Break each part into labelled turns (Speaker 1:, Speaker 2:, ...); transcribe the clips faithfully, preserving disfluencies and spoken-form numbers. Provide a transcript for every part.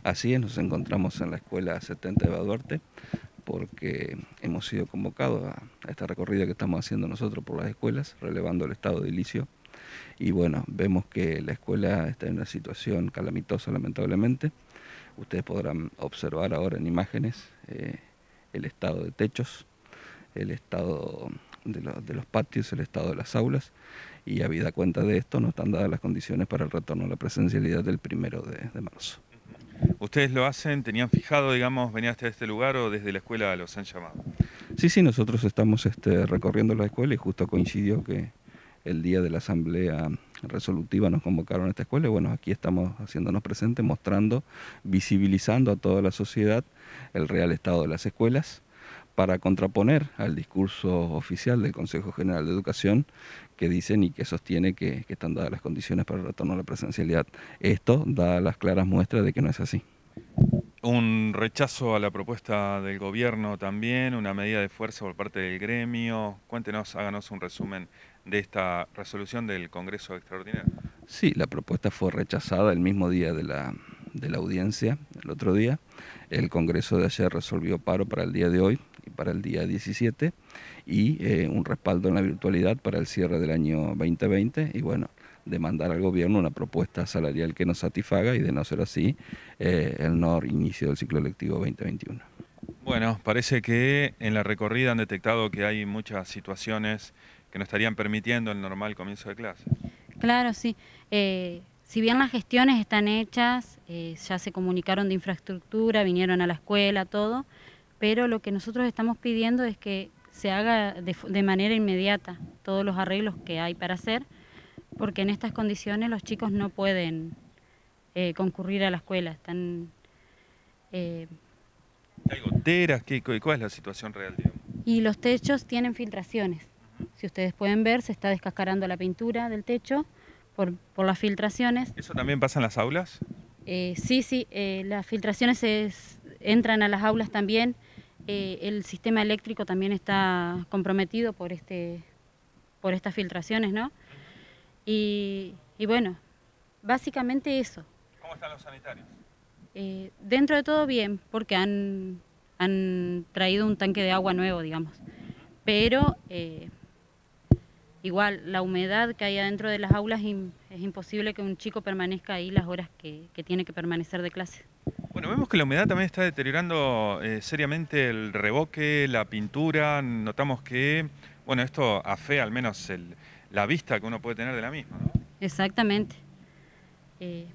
Speaker 1: Así es, nos encontramos en la escuela setenta de Baduarte porque hemos sido convocados a, a esta recorrida que estamos haciendo nosotros por las escuelas, relevando el estado edilicio. Y bueno, vemos que la escuela está en una situación calamitosa, lamentablemente. Ustedes podrán observar ahora en imágenes eh, el estado de techos, el estado de, lo, de los patios, el estado de las aulas, y habida cuenta de esto no están dadas las condiciones para el retorno a la presencialidad del primero de, de marzo.
Speaker 2: ¿Ustedes lo hacen, tenían fijado, digamos, venir hasta este lugar o desde la escuela los han llamado?
Speaker 1: Sí, sí, nosotros estamos este, recorriendo la escuela y justo coincidió que el día de la asamblea resolutiva nos convocaron a esta escuela y bueno, aquí estamos haciéndonos presentes, mostrando, visibilizando a toda la sociedad el real estado de las escuelas para contraponer al discurso oficial del Consejo General de Educación que dicen y que sostiene que, que están dadas las condiciones para el retorno a la presencialidad. Esto da las claras muestras de que no es así.
Speaker 2: Un rechazo a la propuesta del gobierno también, una medida de fuerza por parte del gremio. Cuéntenos, háganos un resumen de esta resolución del Congreso Extraordinario.
Speaker 1: Sí, la propuesta fue rechazada el mismo día de la, de la audiencia, el otro día. El Congreso de ayer resolvió paro para el día de hoy y para el día diecisiete y eh, un respaldo en la virtualidad para el cierre del año veinte veinte y bueno, demandar al gobierno una propuesta salarial que nos satisfaga y de no ser así, eh, el no inicio del ciclo lectivo veinte veintiuno.
Speaker 2: Bueno, parece que en la recorrida han detectado que hay muchas situaciones que no estarían permitiendo el normal comienzo de clase.
Speaker 3: Claro, sí. Eh, si bien las gestiones están hechas, eh, ya se comunicaron de infraestructura, vinieron a la escuela, todo, pero lo que nosotros estamos pidiendo es que se haga de, de manera inmediata todos los arreglos que hay para hacer, porque en estas condiciones los chicos no pueden eh, concurrir a la escuela. Están, eh,
Speaker 2: ¿Hay goteras? ¿Qué, ¿Cuál es la situación real, digamos?
Speaker 3: y los techos tienen filtraciones. Si ustedes pueden ver, se está descascarando la pintura del techo por, por las filtraciones.
Speaker 2: ¿Eso también pasa en las aulas?
Speaker 3: Eh, sí, sí, eh, las filtraciones es, entran a las aulas también. Eh, el sistema eléctrico también está comprometido por, este, por estas filtraciones, ¿no? Y, y bueno, básicamente eso.
Speaker 2: ¿Cómo están los sanitarios?
Speaker 3: Eh, dentro de todo bien, porque han, han traído un tanque de agua nuevo, digamos. Pero eh, igual, la humedad que hay adentro de las aulas es imposible que un chico permanezca ahí las horas que, que tiene que permanecer de clase.
Speaker 2: Bueno, vemos que la humedad también está deteriorando eh, seriamente el revoque, la pintura. Notamos que, bueno, esto afea al menos el, la vista que uno puede tener de la misma, ¿no?
Speaker 3: Exactamente. Eh,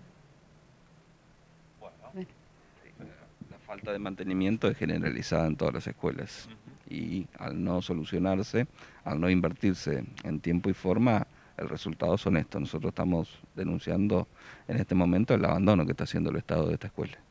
Speaker 2: bueno.
Speaker 3: bueno.
Speaker 1: La falta de mantenimiento es generalizada en todas las escuelas. Uh-huh. Y al no solucionarse, al no invertirse en tiempo y forma, el resultado son estos. Nosotros estamos denunciando en este momento el abandono que está haciendo el Estado de esta escuela.